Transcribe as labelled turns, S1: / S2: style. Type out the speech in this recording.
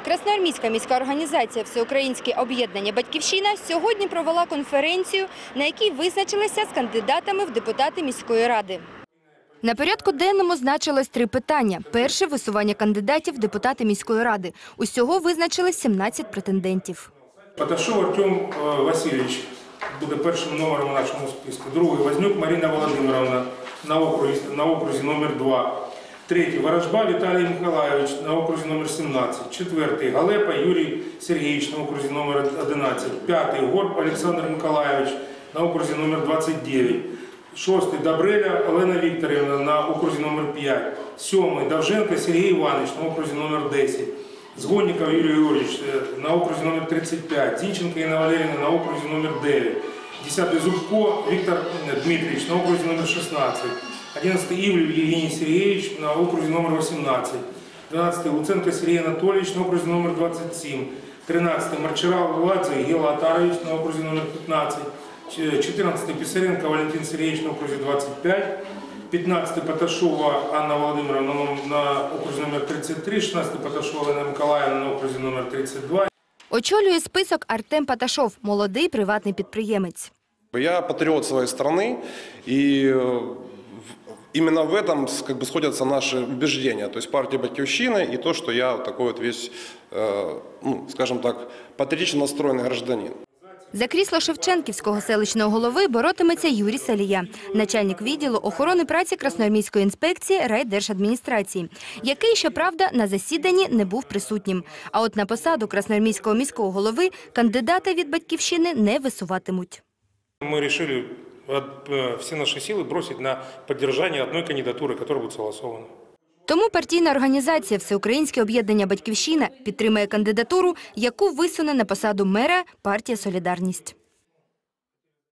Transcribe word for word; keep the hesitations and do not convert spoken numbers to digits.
S1: Красноармійська міська організація «Всеукраїнське об'єднання «Батьківщина» сьогодні провела конференцію, на якій визначилися з кандидатами в депутати міської ради. На порядку денному значилось три питання. Перше – висування кандидатів в депутати міської ради. Усього визначили сімнадцять претендентів.
S2: Паташов Артем Васильович буде першим номером у нашому списку. Другий – Вознюк Марина Володимировна на окрузі, на окрузі номер два. Третій – Ворожба Віталій Миколайович на окрузі номер сімнадцять. Четвертий – Галепа Юрій Сергійович на окрузі номер одинадцять. П'ятий – Горб Олександр Миколайович на окрузі номер двадцять дев'ять. Шостий – Добреля Олена Вікторівна на окрузі номер п'ять. Сьомий – Довженко Сергій Іванович на окрузі номер десять. Згодников Юрій Юрійович на окрузі номер тридцять п'ять. Зінченко Інна Валеріївна на окрузі номер дев'ять. Десятий – Зубко Віктор Дмитрович на окрузі номер шістнадцять. одинадцятий – Ивлев Евгений Сергеевич на округе номер восемнадцать. двенадцатый – Луценко Сергей Анатольевич на округе номер двадцать семь. тринадцатый – Марчарал Владзе Гела Атарович на округе номер пятнадцать. четырнадцатый – Писаренко Валентин Сергеевич на округе двадцать пять. пятнадцатый – Паташова Анна Владимировна на округе номер тридцать три. шестнадцатый – Паташова Анна Миколаївна на округе номер тридцать два.
S1: Очолює список Артем Паташов – молодий приватний підприємець.
S3: Я патриот своей страны, и именно в этом как бы сходятся наши убеждения, то есть партия «Батьківщина» и то, что я такой вот весь, ну, скажем так, патріотично настроєний гражданин.
S1: За крісло Шевченківського селищного голови боротиметься Юрій Салія, начальник відділу охорони праці Красноармійської інспекції райдержадміністрації, який, щоправда, на засіданні не був присутнім. А от на посаду Красноармійського міського голови кандидата від «Батьківщини» не висуватимуть.
S2: Ми вирішили всі наші сили бросити на підтримання одної кандидатури, яка буде согласована.
S1: Тому партійна організація «Всеукраїнське об'єднання «Батьківщина» підтримує кандидатуру, яку висуне на посаду мера партія «Солідарність».